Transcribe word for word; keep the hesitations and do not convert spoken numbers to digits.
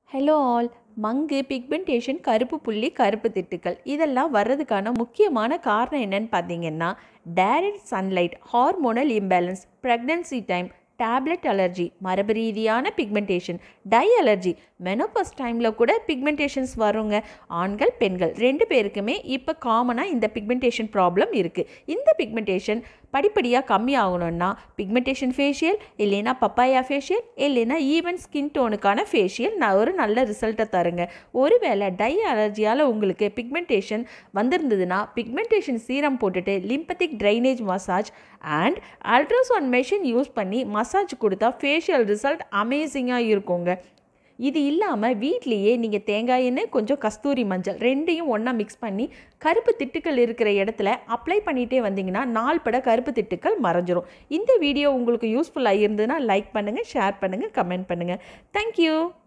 Hello all. மங்கு, pigmentation, கருப்பு புள்ளி, கருப்பு திட்டுக்கள் இதெல்லாம் வர்றதுக்கான முக்கியமான காரணம் என்னன்னு பார்த்தீங்கன்னா, direct sunlight, hormonal imbalance, pregnancy time, tablet allergy, மரபு ரீதியான பிக்மெண்டேஷன், டை அலர்ஜி, மெனோபாஸ் டைமில் கூட பிக்மெண்டேஷன்ஸ் வருங்க. ஆண்கள் பெண்கள் ரெண்டு பேருக்குமே இப்போ காமனாக இந்த பிக்மெண்டேஷன் ப்ராப்ளம் இருக்குது. இந்த பிக்மெண்டேஷன் படிப்படியாக கம்மி ஆகணும்னா பிக்மெண்டேஷன் ஃபேஷியல் இல்லைன்னா பப்பாயா ஃபேஷியல் இல்லைன்னா ஈவன் ஸ்கின் டோனுக்கான ஃபேஷியல் நான் ஒரு நல்ல ரிசல்ட்டை தருங்க. ஒருவேளை டை அலர்ஜியால் உங்களுக்கு பிக்மெண்டேஷன் வந்திருந்ததுன்னா பிக்மெண்டேஷன் சீரம் போட்டுட்டு lymphatic drainage massage and ultrasound machine use பண்ணி மசாஜ் கொடுத்தா ஃபேஷியல் ரிசல்ட் அமேசிங்காக இருக்குங்க. இது இல்லாமல் வீட்லேயே நீங்கள் தேங்காய் எண்ணெய், கொஞ்சம் கஸ்தூரி மஞ்சள் ரெண்டையும் ஒன்றா மிக்ஸ் பண்ணி கருப்பு திட்டுக்கள் இருக்கிற இடத்துல அப்ளை பண்ணிகிட்டே வந்தீங்கன்னா நாள் பட கருப்பு திட்டுக்கள் மறைஞ்சிரும். இந்த வீடியோ உங்களுக்கு யூஸ்ஃபுல்லாக இருந்ததுன்னா லைக் பண்ணுங்கள், ஷேர் பண்ணுங்கள், கமெண்ட் பண்ணுங்கள். தேங்க்யூ.